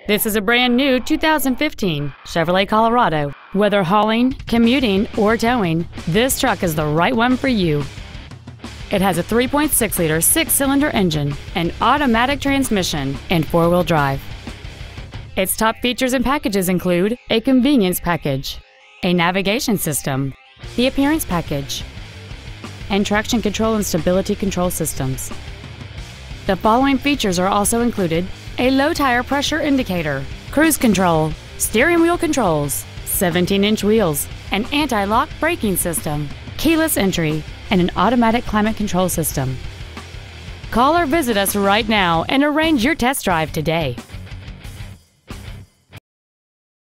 This is a brand new 2015 Chevrolet Colorado. Whether hauling, commuting, or towing, this truck is the right one for you. It has a 3.6-liter six-cylinder engine, an automatic transmission, and four-wheel drive. Its top features and packages include a convenience package, a navigation system, the appearance package, and traction control and stability control systems. The following features are also included: a low tire pressure indicator, cruise control, steering wheel controls, 17-inch wheels, an anti-lock braking system, keyless entry, and an automatic climate control system. Call or visit us right now and arrange your test drive today.